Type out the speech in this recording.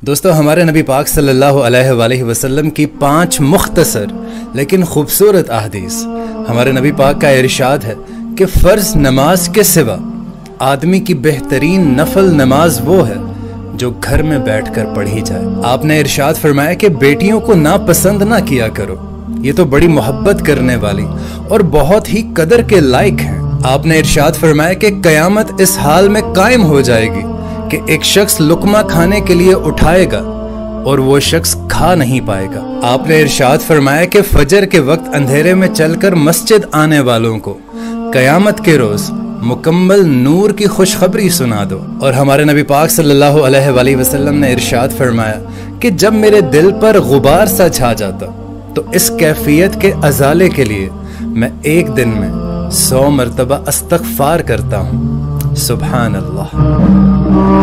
दोस्तों, हमारे नबी पाक सल्लल्लाहु अलैहि वसल्लम की 5 मुख्तसर लेकिन खूबसूरत अहदीस। हमारे नबी पाक का इरशाद है कि फ़र्ज नमाज के सिवा आदमी की बेहतरीन नफल नमाज वो है जो घर में बैठकर पढ़ी जाए। आपने इरशाद फरमाया कि बेटियों को नापसंद ना किया करो, ये तो बड़ी मोहब्बत करने वाली और बहुत ही कदर के लायक हैं। आपने इरशाद फरमाया कि कयामत इस हाल में कायम हो जाएगी कि एक शख्स लुकमा खाने के लिए उठाएगा और वो शख्स खा नहीं पाएगा। आपने इरशाद फरमाया कि फजर के वक्त अंधेरे में चलकर मस्जिद आने वालों को कयामत के रोज मुकम्मल नूर की खुशखबरी सुना दो। और हमारे नबी पाक सल्लल्लाहु अलैहि वसल्लम ने इरशाद फरमाया कि जब मेरे दिल पर गुबार सा छा जाता तो इस कैफियत के अजाले के लिए मैं एक दिन में 100 मरतबा इस्तग़फ़ार करता हूँ। सुभान अल्लाह।